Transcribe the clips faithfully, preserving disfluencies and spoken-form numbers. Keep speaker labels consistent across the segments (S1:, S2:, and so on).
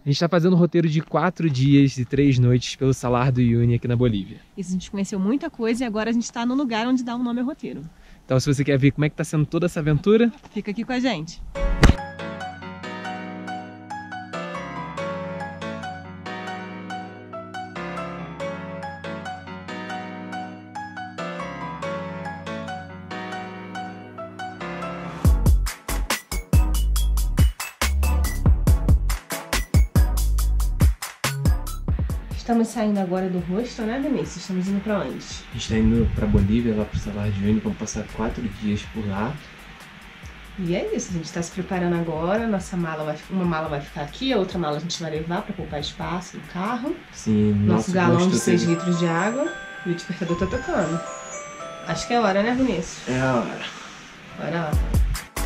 S1: A gente tá fazendo um roteiro de quatro dias e três noites pelo Salar do Uyuni aqui na Bolívia.
S2: Isso, a gente conheceu muita coisa e agora a gente tá no lugar onde dá o nome ao roteiro.
S1: Então se você quer ver como é que tá sendo toda essa aventura,
S2: fica aqui com a gente. Estamos saindo agora do hostel, né, Vinícius? Estamos indo pra onde?
S1: A gente tá indo pra Bolívia, lá pro Salar do Uyuni, vamos passar quatro dias por lá.
S2: E é isso, a gente tá se preparando agora, nossa mala vai, uma mala vai ficar aqui, a outra mala a gente vai levar pra poupar espaço no carro.
S1: Sim,
S2: nosso, nosso galão de seis
S1: teve...
S2: litros de água e o despertador tá tocando. Acho que é hora, né, Vinícius?
S1: É a hora.
S2: Bora lá.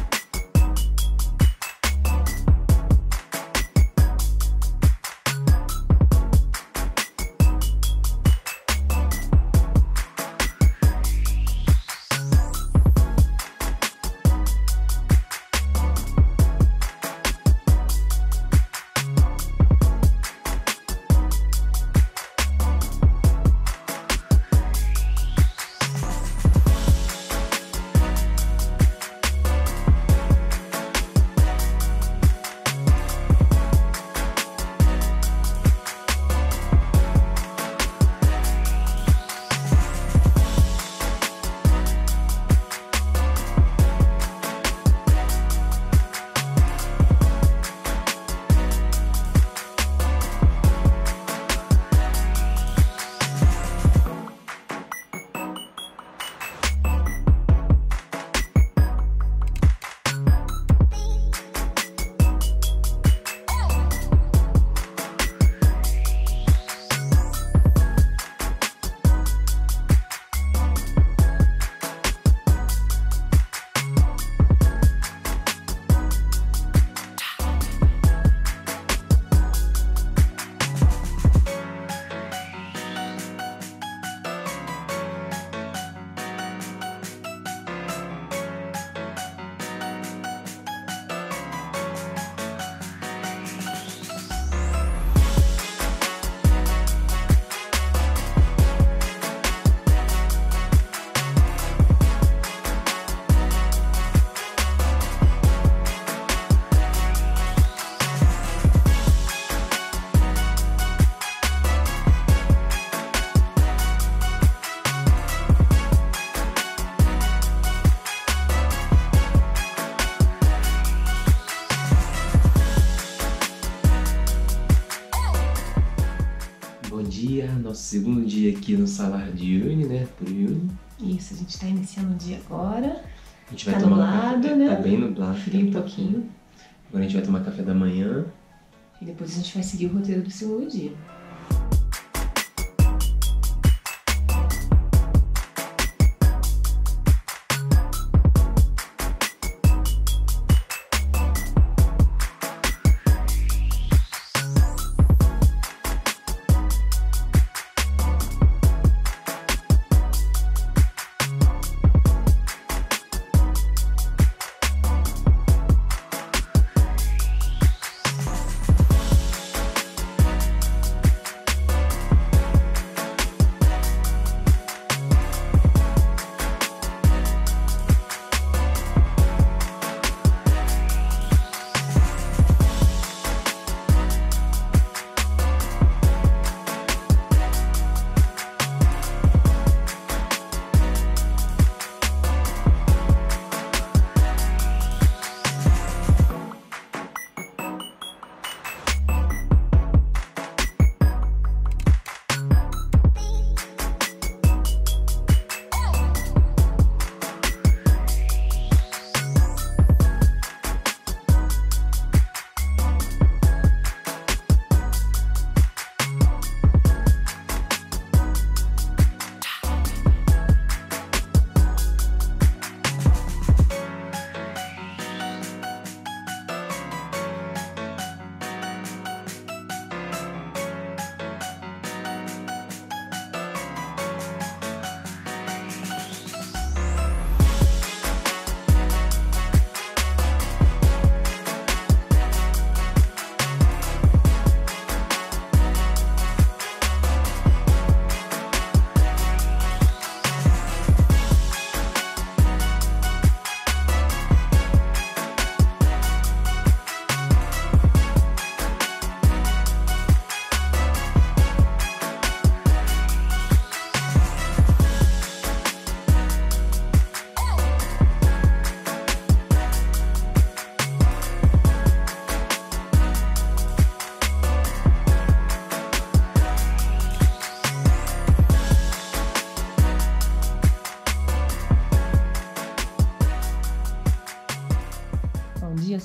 S1: Bom dia, nosso segundo dia aqui no Salar do Uyuni, né? Por Uyuni.
S2: Isso, a gente tá iniciando o dia agora.
S1: A gente vai
S2: tá
S1: tomar
S2: nublado,
S1: café,
S2: né?
S1: Tá bem nublado.
S2: Frio um pouquinho.
S1: Agora a gente vai tomar café da manhã.
S2: E depois a gente vai seguir o roteiro do segundo dia.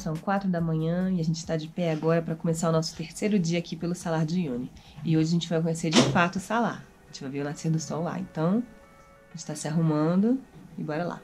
S2: são quatro da manhã e a gente está de pé agora para começar o nosso terceiro dia aqui pelo Salar de Uyuni. E hoje a gente vai conhecer de fato o Salar. A gente vai ver o nascer do sol lá. Então, a gente está se arrumando e bora lá.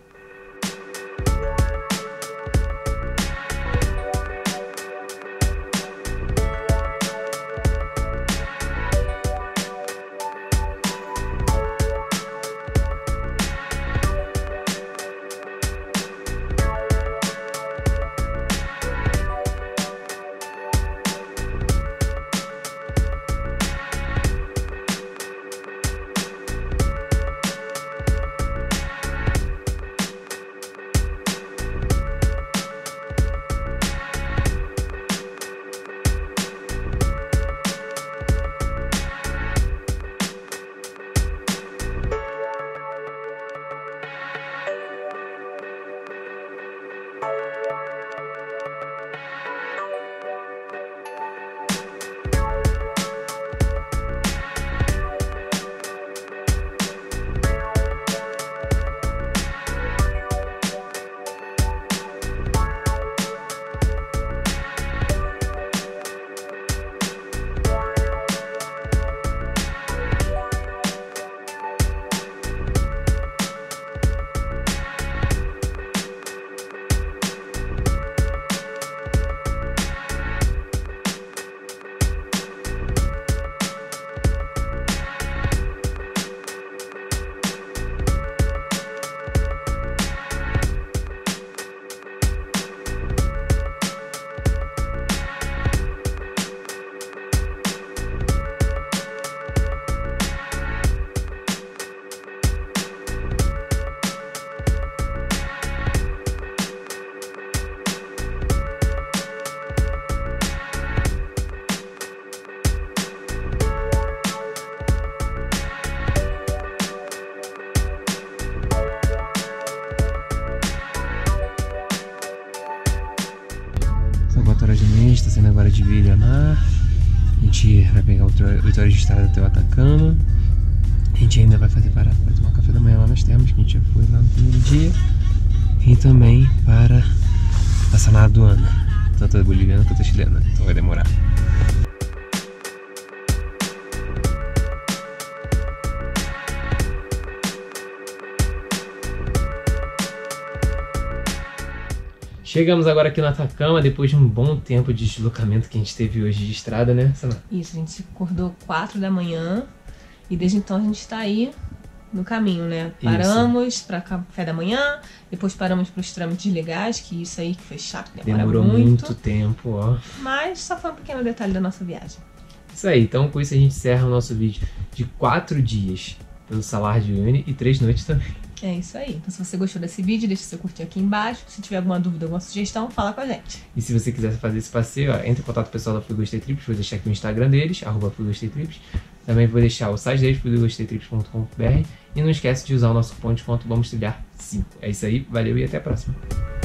S1: quatro horas da noite, está saindo agora de Vila Mar. A gente vai pegar oito horas de estrada até o Atacama. A gente ainda vai fazer parada para tomar café da manhã lá nas termas, que a gente já foi lá no primeiro dia. E também para a Salar do Uyuni, tanto a boliviana quanto a chilena, então vai demorar. Chegamos agora aqui no Atacama, depois de um bom tempo de deslocamento que a gente teve hoje de estrada, né, Samara?
S2: Isso, a gente acordou quatro da manhã e desde então a gente está aí no caminho, né? Paramos para café da manhã, depois paramos para os trâmites legais, que isso aí que foi chato, demora
S1: Demorou
S2: muito.
S1: muito tempo, ó.
S2: Mas só foi um pequeno detalhe da nossa viagem.
S1: Isso aí, então com isso a gente encerra o nosso vídeo de quatro dias pelo Salar de Uyuni e três noites também.
S2: É isso aí. Então se você gostou desse vídeo, deixa seu curtir aqui embaixo. Se tiver alguma dúvida, alguma sugestão, fala com a gente.
S1: E se você quiser fazer esse passeio, ó, entre em contato com o pessoal da Fui Gostei Trips, vou deixar aqui o Instagram deles, arroba Fui Gostei Trips. Também vou deixar o site deles, fui gostei trips ponto com ponto br. E não esquece de usar o nosso cupom de desconto Vamos Trilhar cinco. É isso aí, valeu e até a próxima.